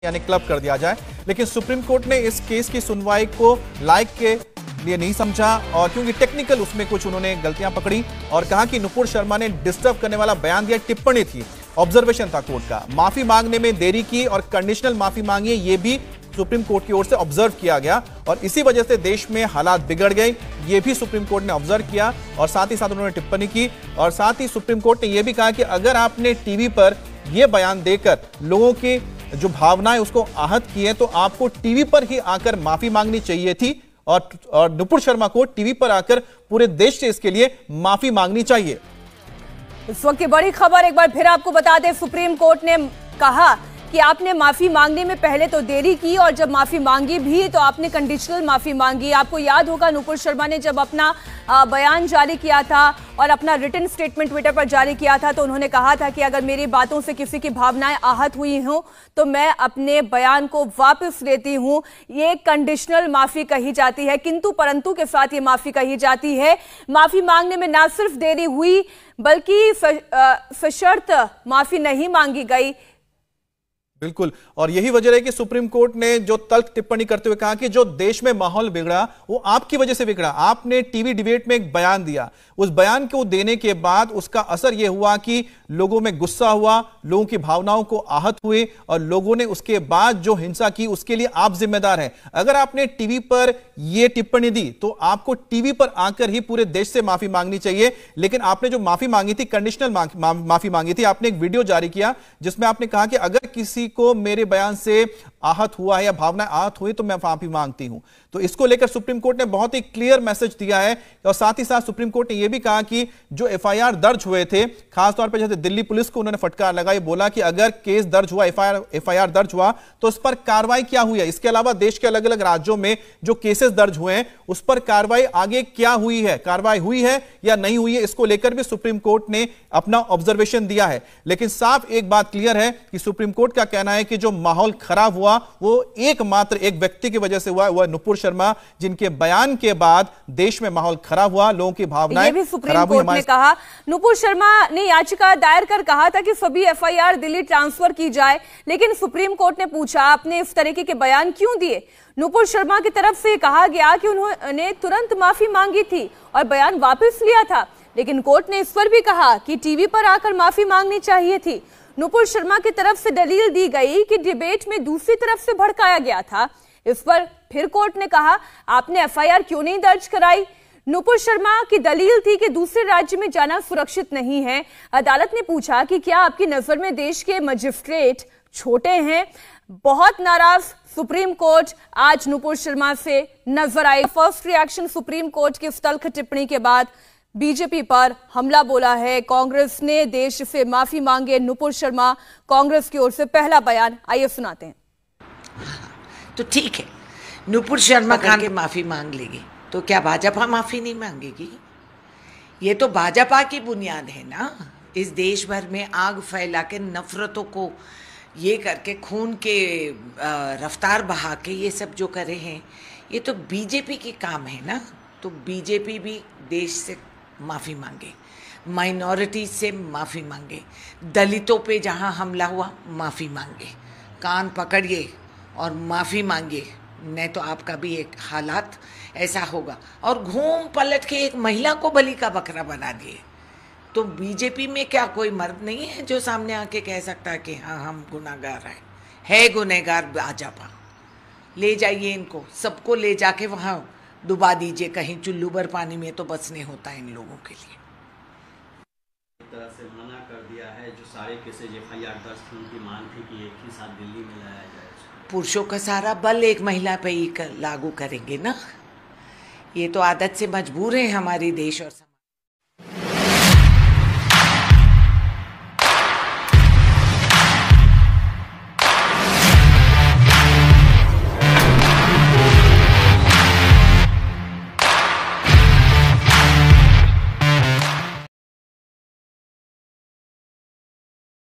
यानी क्लब कर दिया जाए। लेकिन सुप्रीम कोर्ट ने इस केस की सुनवाई को लाइक के लिए नहीं समझा और क्योंकि टेक्निकल उसमें कुछ उन्होंने गलतियां पकड़ी और कहा कि नुपुर शर्मा ने डिस्टर्ब करने वाला बयान दिया, टिप्पणी थी, ऑब्जर्वेशन था कोर्ट का। माफी मांगने में देरी की और कंडीशनल माफी मांगी, ये भी सुप्रीम कोर्ट की ओर से ऑब्जर्व किया गया और इसी वजह से देश में हालात बिगड़ गए, ये भी सुप्रीम कोर्ट ने ऑब्जर्व किया और साथ ही साथ उन्होंने टिप्पणी की। और साथ ही सुप्रीम कोर्ट ने यह भी कहा कि अगर आपने टीवी पर यह बयान देकर लोगों की जो भावनाएं उसको आहत की है तो आपको टीवी पर ही आकर माफी मांगनी चाहिए थी और नुपुर शर्मा को टीवी पर आकर पूरे देश से इसके लिए माफी मांगनी चाहिए। इस वक्त की बड़ी खबर एक बार फिर आपको बता दें, सुप्रीम कोर्ट ने कहा कि आपने माफी मांगने में पहले तो देरी की और जब माफी मांगी भी तो आपने कंडीशनल माफी मांगी। आपको याद होगा नुपुर शर्मा ने जब अपना बयान जारी किया था और अपना रिटन स्टेटमेंट ट्विटर पर जारी किया था तो उन्होंने कहा था कि अगर मेरी बातों से किसी की भावनाएं आहत हुई हों तो मैं अपने बयान को वापस लेती हूं। ये कंडीशनल माफी कही जाती है, किंतु परंतु के साथ ये माफी कही जाती है। माफी मांगने में ना सिर्फ देरी हुई बल्कि सशर्त माफी नहीं मांगी गई। बिल्कुल, और यही वजह है कि सुप्रीम कोर्ट ने जो तल्ख टिप्पणी करते हुए कहा कि जो देश में माहौल बिगड़ा वो आपकी वजह से बिगड़ा। आपने टीवी डिबेट में एक बयान दिया, उस बयान को देने के बाद उसका असर यह हुआ कि लोगों में गुस्सा हुआ, लोगों की भावनाओं को आहत हुए और लोगों ने उसके बाद जो हिंसा की उसके लिए आप जिम्मेदार हैं। अगर आपने टीवी पर यह टिप्पणी दी तो आपको टीवी पर आकर ही पूरे देश से माफी मांगनी चाहिए। लेकिन आपने जो माफी मांगी थी, कंडीशनल माफी मांगी थी। आपने एक वीडियो जारी किया जिसमें आपने कहा कि अगर किसी को मेरे बयान से आहत हुआ है या भावना आहत हुई तो मैं माफी मांगती हूं। तो इसको लेकर सुप्रीम कोर्ट ने बहुत ही क्लियर मैसेज दिया है और साथ ही साथ सुप्रीम कोर्ट ने यह भी कहा कि जो एफआईआर दर्ज हुए थे, खासतौर पर जैसे दिल्ली पुलिस को उन्होंने फटकार लगाई, बोला कि अगर केस दर्ज हुआ, एफआईआर दर्ज हुआ तो उस पर कार्रवाई क्या हुई है। इसके अलावा देश के अलग अलग राज्यों में जो केसेस दर्ज हुए हैं उस पर कार्रवाई आगे क्या हुई है, कार्रवाई हुई है या नहीं हुई है, इसको लेकर भी सुप्रीम कोर्ट ने अपना ऑब्जर्वेशन दिया है। लेकिन साफ एक बात क्लियर है कि सुप्रीम कोर्ट का कहना है कि जो माहौल खराब हुआ वो एकमात्र एक व्यक्ति की वजह से हुआ, वह नुपुर शर्मा, जिनके बयान के बाद देश में माहौल खराब हुआ, लोगों की भावनाएं ये भी सुप्रीम कोर्ट ने कहा। नुपुर शर्मा ने याचिका दायर कर कहा था कि सभी एफआईआर दिल्ली ट्रांसफर की जाए, लेकिन सुप्रीम कोर्ट ने पूछा आपने इस तरीके के बयान क्यों दिए। नुपुर शर्मा की तरफ से कहा गया कि उन्होंने तुरंत माफी मांगी थी और बयान वापस लिया था, लेकिन कोर्ट ने इस पर भी कहा कि टीवी पर आकर माफी मांगनी चाहिए थी। नुपुर शर्मा की तरफ से दलील दी गई कि डिबेट में दूसरी तरफ से भड़काया गया था। इस पर फिर कोर्ट ने कहा आपने एफआईआर क्यों नहीं दर्ज कराई। नुपुर शर्मा की दलील थी कि दूसरे राज्य में जाना सुरक्षित नहीं है। अदालत ने पूछा कि क्या आपकी नजर में देश के मजिस्ट्रेट छोटे हैं। बहुत नाराज सुप्रीम कोर्ट आज नुपुर शर्मा से नजर आई। फर्स्ट रिएक्शन सुप्रीम कोर्ट की इस तल्ख टिप्पणी के बाद बीजेपी पर हमला बोला है। कांग्रेस ने देश से माफी मांगे नुपुर शर्मा, कांग्रेस की ओर से पहला बयान आइए सुनाते हैं। तो ठीक है, नुपुर शर्मा खान के माफी मांग लेगी तो क्या भाजपा माफी नहीं मांगेगी? ये तो भाजपा की बुनियाद है ना। इस देश भर में आग फैला के नफरतों को ये करके खून के रफ्तार बहा के ये सब जो करे हैं ये तो बीजेपी के काम है ना। तो बीजेपी भी देश से माफ़ी मांगे, माइनॉरिटी से माफ़ी मांगे, दलितों पे जहाँ हमला हुआ माफ़ी मांगे, कान पकड़िए और माफ़ी मांगिए, नहीं तो आपका भी एक हालात ऐसा होगा। और घूम पलट के एक महिला को बलि का बकरा बना दिए। तो बीजेपी में क्या कोई मर्द नहीं है जो सामने आके कह सकता है कि हाँ हम गुनाहगार हैं? है गुनहगार भाजपा। ले जाइए इनको, सबको ले जाके वहाँ डुबा दीजिए कहीं चुल्लू भर पानी में, तो बचने होता है इन लोगों के लिए। एक तरह से मना कर दिया है, जो सारे केसेज एफआईआर दर्ज थी उनकी मांग थी कि एक ही साथ दिल्ली में लाया जाए। पुरुषों का सारा बल एक महिला पे ही लागू करेंगे ना। ये तो आदत से मजबूर है हमारी देश और